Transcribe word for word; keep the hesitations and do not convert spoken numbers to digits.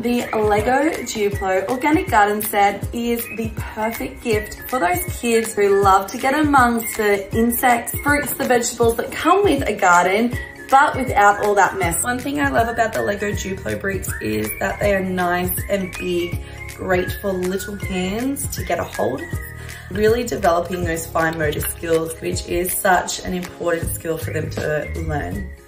The LEGO Duplo Organic Garden Set is the perfect gift for those kids who love to get amongst the insects, fruits, the vegetables that come with a garden, but without all that mess. One thing I love about the LEGO Duplo bricks is that they are nice and big, great for little hands to get a hold of. Really developing those fine motor skills, which is such an important skill for them to learn.